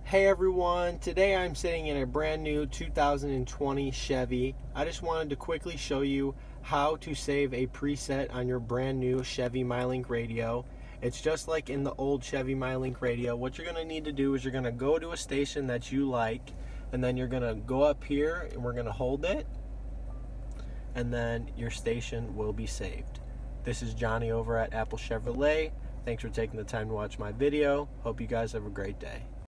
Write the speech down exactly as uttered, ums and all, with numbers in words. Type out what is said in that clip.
Hey everyone, today I'm sitting in a brand new two thousand twenty Chevy. I just wanted to quickly show you how to save a preset on your brand new Chevy MyLink radio. It's just like in the old Chevy MyLink radio. What you're going to need to do is you're going to go to a station that you like, and then you're going to go up here and we're going to hold it, and then your station will be saved. This is Johnny over at Apple Chevrolet. Thanks for taking the time to watch my video. Hope you guys have a great day.